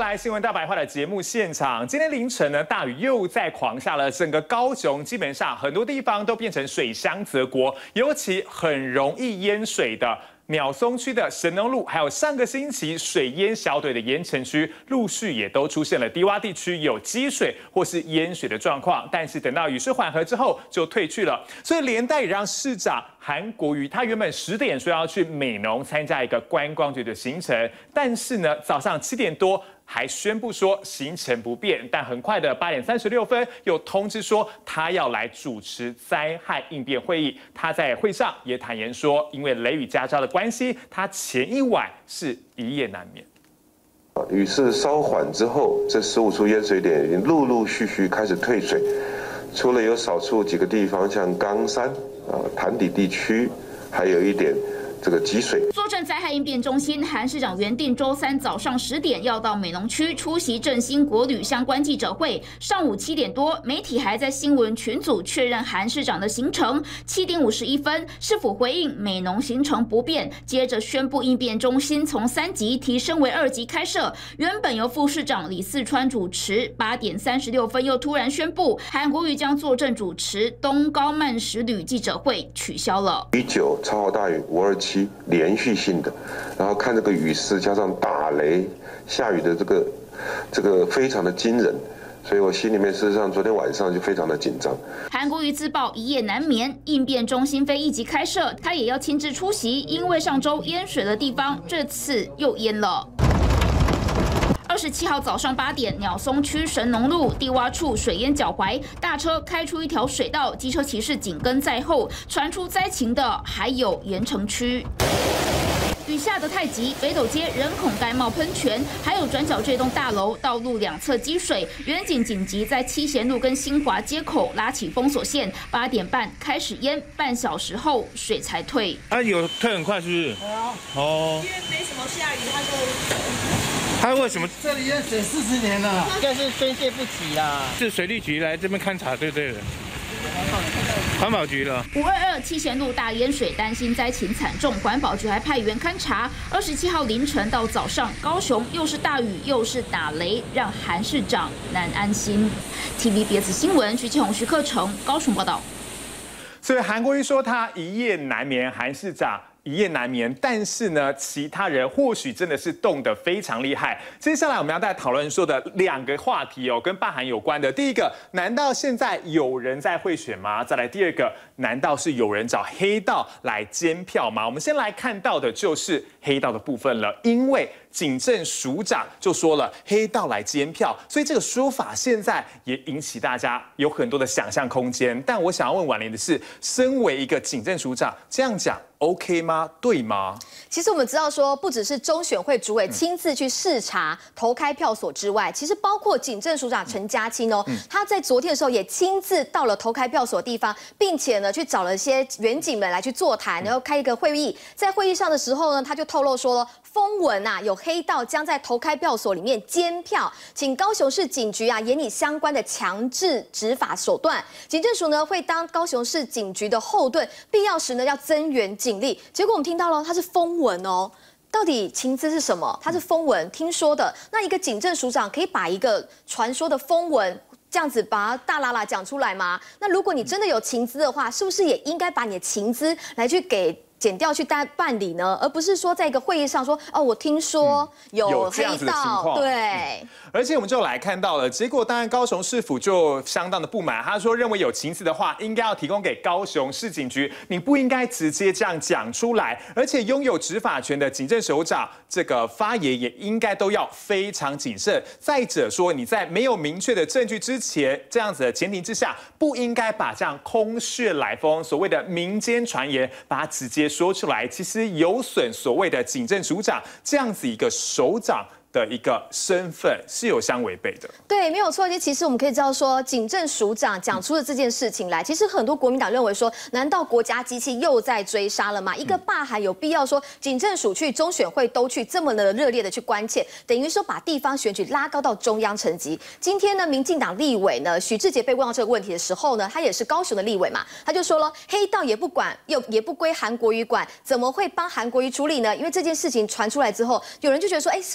来新闻大白话的节目现场。今天凌晨呢，大雨又在狂下了，整个高雄基本上很多地方都变成水乡泽国，尤其很容易淹水的鸟松区的神农路，还有上个星期水淹小腿的盐城区，陆续也都出现了低洼地区有积水或是淹水的状况。但是等到雨势缓和之后就退去了，所以连带也让市长韩国瑜他原本10点说要去美浓参加一个观光局的行程，但是呢早上7点多还宣布说行程不变，但很快的8点36分又通知说他要来主持灾害应变会议。他在会上也坦言说，因为雷雨加招的关系，他前一晚是一夜难眠。 雨势稍缓之后，这15处淹水点已经陆陆续续开始退水，除了有少数几个地方，像冈山潭底地区，还有一点这个积水。 坐镇灾害应变中心，韩市长原定周3早上10点要到美浓区出席振兴国旅相关记者会。上午7点多，媒体还在新闻群组确认韩市长的行程。7点51分，市府回应美浓行程不变，接着宣布应变中心从3级提升为2级开设，原本由副市长李四川主持。8点36分又突然宣布，韩国瑜将坐镇主持东高慢食旅记者会取消了。 雨9超豪大雨527连续性的，然后看这个雨势加上打雷下雨的这个非常的惊人，所以我心里面事实上昨天晚上就非常的紧张。 韩国瑜自曝一夜难眠，应变中心非1级开设，他也要亲自出席，因为上周淹水的地方这次又淹了。27号早上8点，鸟松区神农路低洼处水淹脚踝，大车开出一条水道，机车骑士紧跟在后。传出灾情的还有盐城区。雨下得太急，北斗街人孔盖冒喷泉，还有转角这栋大楼道路2侧积水，远警紧急在七贤路跟新华街口拉起封锁线。8点半开始淹，半小时后水才退。 有退很快是不是？哦， 因为没什么下雨， 他为什么？ 这里淹水40年了， 应该是宣泄不及啦。 是水利局来这边勘察，对不对？环保局了。 522七贤路大淹水，担心灾情惨重，环保局还派员勘查。27号凌晨到早上，高雄又是大雨又是打雷，让韩市长难安心。TVBS 新闻徐启宏、徐克成高雄报道。 所以韩国瑜说他一夜难眠，韩市长一夜难眠，但是呢，其他人或许真的是冻得非常厉害。接下来我们要再讨论说的2个话题哦，跟罢韩有关的。第一个，难道现在有人在贿选吗？再来第2个，难道是有人找黑道来监票吗？我们先来看到的就是黑道的部分了，因为警政署长就说了黑道来监票，所以这个说法现在也引起大家有很多的想象空间。但我想要问婉玲的是，身为一个警政署长，这样讲 OK 吗？对吗？ 其实我们知道说，不只是中选会主委亲自去视察投开票所之外，其实包括警政署长陈家清哦，他在昨天的时候也亲自到了投开票所的地方，并且呢去找了一些远警们来去座谈，然后开一个会议。在会议上的时候呢，他就透露说，风闻有黑道将在投开票所里面监票，请高雄市警局严拟相关的强制执法手段。警政署呢会当高雄市警局的后盾，必要时呢要增援警力。结果我们听到了，它是风闻哦。到底情资是什么？它是风闻听说的。那一个警政署长可以把一个传说的风闻这样子把它大啦啦讲出来吗？那如果你真的有情资的话，是不是也应该把你的情资来去给检调去办理呢？而不是说在一个会议上说我听说有黑道，对。 而且我们就来看到了结果，当然高雄市府就相当的不满，他说认为有情资的话，应该要提供给高雄市警局，你不应该直接这样讲出来。而且拥有执法权的警政首长这个发言也应该都要非常谨慎。再者说，你在没有明确的证据之前，这样子的前提之下，不应该把这样空穴来风、所谓的民间传言，把它直接说出来，其实有损所谓的警政署长这样子一个首长的一个身份是有相违背的。 对，没有错。其实我们可以知道说，警政署长讲出了这件事情来，其实很多国民党认为说，难道国家机器又在追杀了吗？一个罢韩有必要说警政署去、中选会都去这么的热烈的去关切，等于说把地方选举拉高到中央层级。今天呢，民进党立委呢许智杰被问到这个问题的时候呢，他也是高雄的立委嘛，他就说了，黑道也不管，也不归韩国瑜管，怎么会帮韩国瑜处理呢？因为这件事情传出来之后，有人就觉得说，是不是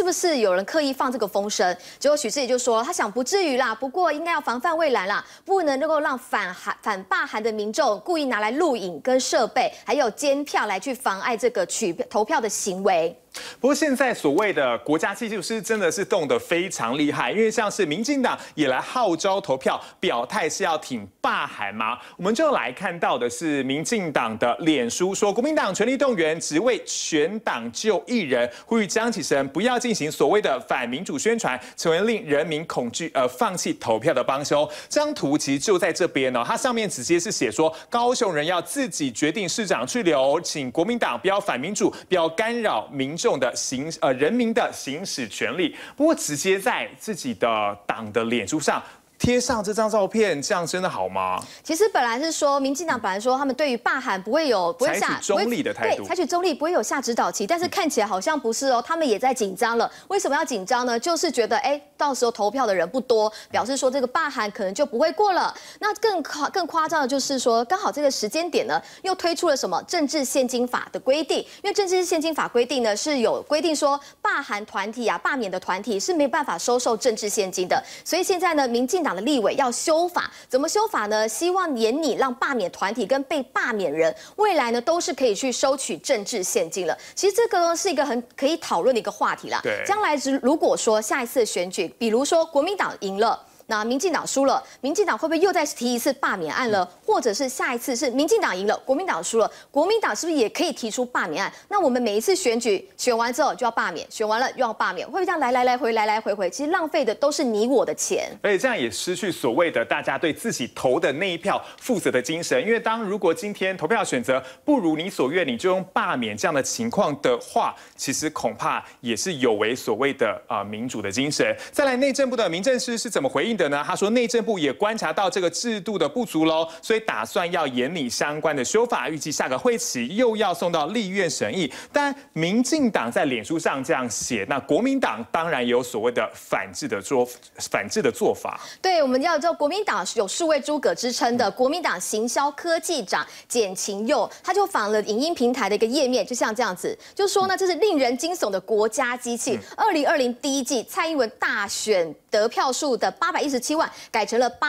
有人刻意放这个风声。结果许志也就说，他想不至于啦，不过应该要防范未然啦，不能够让反罢韩的民众故意拿来录影跟设备，还有监票来去妨碍这个投票的行为。 不过现在所谓的国家技术师真的是动得非常厉害，因为像是民进党也来号召投票，表态是要挺罢韩吗？我们就来看到的是民进党的脸书说，国民党全力动员，只为全党救一人，呼吁江启臣不要进行所谓的反民主宣传，成为令人民恐惧而放弃投票的帮凶。这张图其实就在这边哦，它上面直接是写说，高雄人要自己决定市长去留，请国民党不要反民主，不要干扰民众的人民的行使权利。不过直接在自己的党的脸书上贴上这张照片，这样真的好吗？ 其实本来是说，民进党本来说他们对于罢韩不会采取中立的态度， 对，采取中立，不会有下指导棋。但是看起来好像不是哦，他们也在紧张了。为什么要紧张呢？就是觉得到时候投票的人不多，表示说这个罢韩可能就不会过了。那更夸张的就是说，刚好这个时间点呢，又推出了什么政治献金法的规定。因为政治献金法规定呢，是有规定说罢韩团体罢免的团体是没办法收受政治现金的。所以现在呢，民进党的立委要修法，怎么修法呢？希望严拟让罢免团体跟被罢免人未来呢都是可以去收取政治现金了。其实这个呢是一个很可以讨论的一个话题啦。 对， 将来如果说下一次选举，比如说国民党赢了，那民进党输了，民进党会不会又再提一次罢免案了？或者是下一次是民进党赢了，国民党输了，国民党是不是也可以提出罢免案？那我们每一次选举选完之后就要罢免，选完了又要罢免，会不会这样来回？其实浪费的都是你我的钱， 而且这样也失去所谓的大家对自己投的那一票负责的精神。因为如果今天投票选择不如你所愿，你就用罢免这样的情况的话，其实恐怕也是有违所谓的民主的精神。再来，内政部的民政司是怎么回应的呢？他说，内政部也观察到这个制度的不足喽，所以打算要研拟相关的修法，预计下个会期又要送到立院审议。但民进党在脸书上这样写，那国民党当然也有所谓的反制的做法。 对，我们要知道国民党有数位诸葛之称的国民党行销科技长简晴佑，他就访了影音平台的一个页面，就像这样子，就说呢，这是令人惊悚的国家机器。2020第一季蔡英文大选得票数的817万，改成了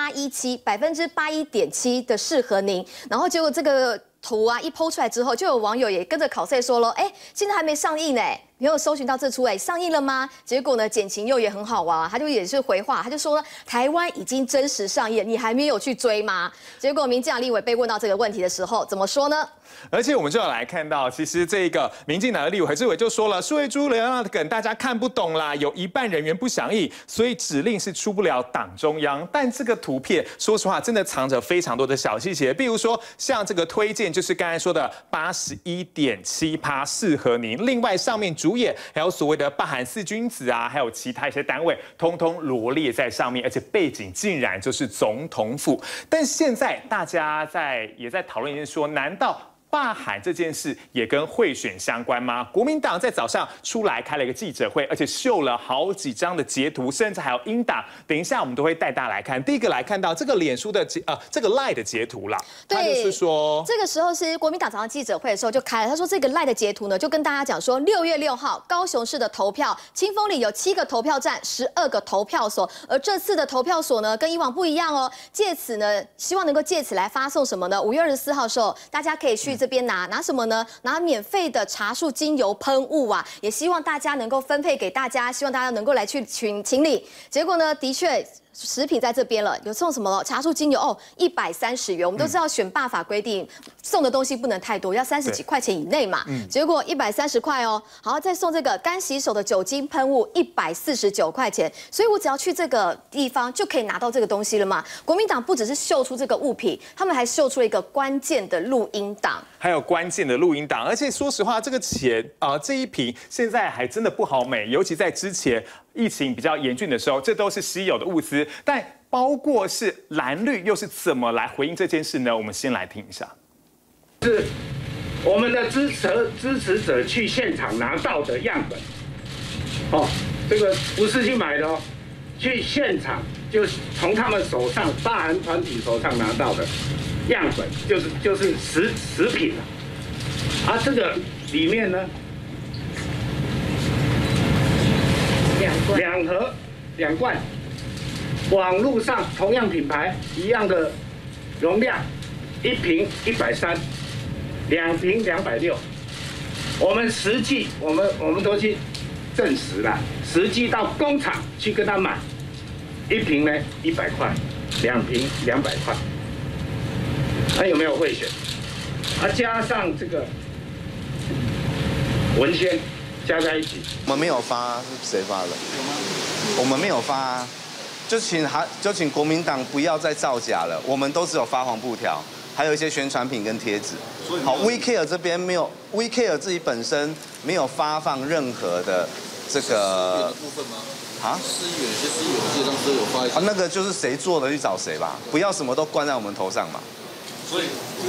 817%81.7%的适合您，然后结果这个图一抛出来之后，就有网友也跟着考赛说了，现在还没上映呢。没有搜寻到这出上映了吗？结果呢，简晴佑也很好啊，他就也是回话，他就说台湾已经真实上映，你还没有去追吗？结果民进党立委被问到这个问题的时候，怎么说呢？ 而且我们就要来看到，其实这个民进党的立委何志伟就说了，数位猪流量的梗大家看不懂啦，有一半人员不响应，所以指令是出不了党中央。但这个图片，说实话，真的藏着非常多的小细节，比如说像这个推荐，就是刚才说的81.7%适合您，另外上面主演还有所谓的罢韩四君子还有其他一些单位，通通罗列在上面，而且背景竟然就是总统府。但现在大家也在讨论一件事说，难道罢韩这件事也跟贿选相关吗？国民党在早上出来开了一个记者会，而且秀了好几张的截图，甚至还有音档。等一下我们都会带大家来看。第一个来看到这个脸书的这个 LINE 的截图啦，他就是说， 这个时候是国民党早上记者会的时候就开了，他说这个 LINE 的截图呢，就跟大家讲说，6月6号高雄市的投票，清丰里有7个投票站，12个投票所，而这次的投票所呢，跟以往不一样哦。借此呢，希望能够借此来发送什么呢？5月24号的时候，大家可以去这边拿什么呢？拿免费的茶树精油喷雾也希望大家能够分配给大家，希望大家能够来去清理。结果呢，的确。食品在这边了，有送什么茶树精油130元。我们都知道选罢法规定，送的东西不能太多，要30几块钱以内嘛。结果130块哦，好，再送这个干洗手的酒精喷雾149块钱。所以我只要去这个地方就可以拿到这个东西了嘛。国民党不只是秀出这个物品，他们还秀出了一个关键的录音档， 还有关键的录音档。而且说实话，这个钱这一瓶现在还真的不好买，尤其在之前疫情比较严峻的时候，这都是稀有的物资。但包括是蓝绿又是怎么来回应这件事呢？我们先来听一下。 是我们的支持者去现场拿到的样本，这个不是去买的哦，去现场就是从他们手上罢韩团体手上拿到的样本，就是食品这个里面呢。 2罐，网络上同样品牌一样的容量，1瓶130，2瓶260。我们实际我们都去证实了，实际到工厂去跟他买，1瓶呢100块，2瓶200块，那有没有贿选？加上这个文宣加在一起， 我们没有发，是谁发的？我们没有发啊，就请国民党不要再造假了，我们都只有发黄布条。还有一些宣传品跟贴纸。好 ，WeCare 这边没有 ，WeCare 自己本身没有发放任何的这个部分吗？ 啊？ 市议员有些市议员街上都有发一些。 那个就是谁做的去找谁吧，不要什么都灌在我们头上嘛。 所以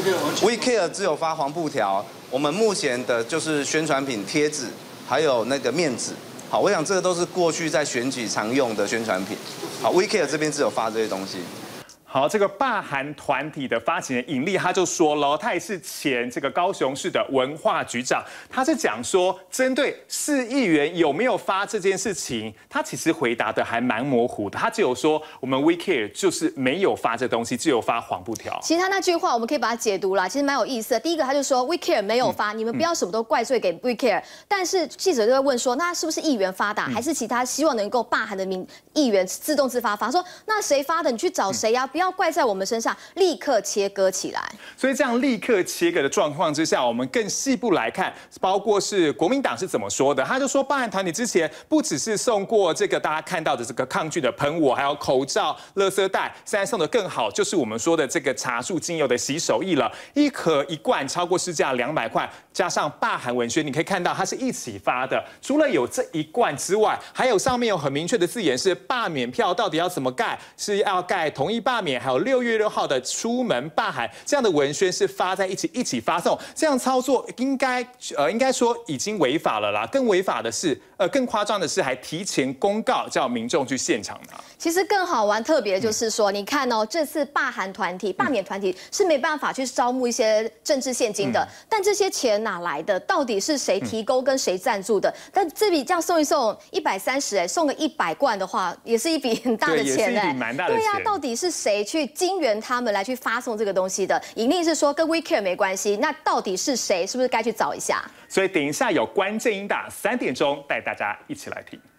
WeCare 只有发黄布条，我们目前的就是宣传品、贴纸，还有那个面纸。好，我想这个都是过去在选举常用的宣传品。好 ，WeCare 这边只有发这些东西。 好，这个罢韩团体的发起人尹力他就说了，他也是前这个高雄市的文化局长，他是讲说，针对市议员有没有发这件事情，他其实回答的还蛮模糊的，他只有说我们 WeCare 就是没有发这东西，只有发黄布条。 其实他那句话我们可以把它解读啦，其实蛮有意思的。第一个他就说 WeCare 没有发，你们不要什么都怪罪给 WeCare，但是记者就会问说，那是不是议员发的，还是其他希望能够罢韩的议员自动自发发？说那谁发的，你去找谁呀，不要怪在我们身上，立刻切割起来。 所以这样立刻切割的状况之下，我们更细部来看，包括是国民党是怎么说的。他就说，罢韩团体之前不只是送过这个大家看到的这个抗菌的喷雾，还有口罩、垃圾袋，现在送的更好，就是我们说的这个茶树精油的洗手液了，一盒一罐超过市价200块，加上罢韩文宣，你可以看到它是一起发的。除了有这一罐之外，还有上面有很明确的字眼是罢免票到底要怎么盖，是要盖同意罢免，还有6月6号的出门罢韩这样的文宣是发在一起发送，这样操作应该说已经违法了啦。更违法的是，更夸张的是还提前公告叫民众去现场拿。 其实更好玩特别的就是说，你看哦，这次罢韩团体、罢免团体是没办法去招募一些政治现金的，但这些钱哪来的？到底是谁提供跟谁赞助的？但这笔这样送一送130，送个100罐的话，也是一笔很大的钱， 对，也是一笔蛮大的钱。 对呀，到底是谁去金援他们来去发送这个东西的？尹力是说跟 WeCare 没关系，那到底是谁？是不是该去找一下？ 所以等一下有关键音打3点钟带大家一起来听。